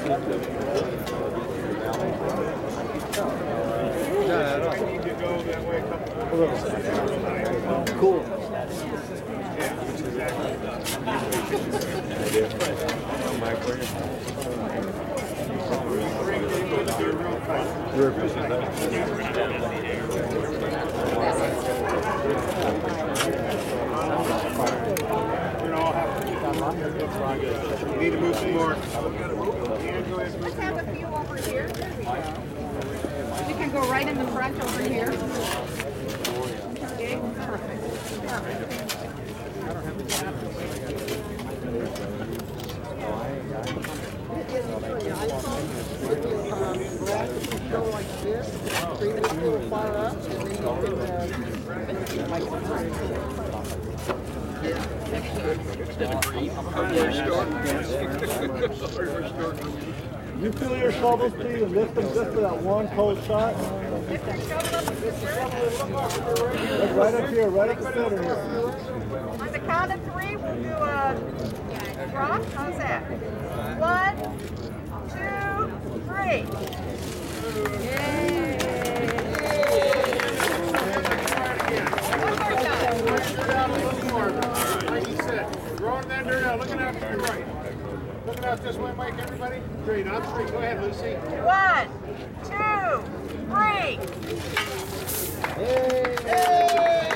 Cool. We need to move some more. Let's have a few over here. There we go. We can go right in the front over here. Okay, perfect. Go like this, bring it a little far up, and then you can You fill your shovels, please, and lift them just for that one cold shot. Right up here, right up the center here. On the count of three, we'll do a drop. How's that? 1, 2, 3. Yay! Throwing that dirt out, looking out to your right. Looking out this way, Mike, everybody. Great, on three. Go ahead, Lucy. 1, 2, 3. Hey!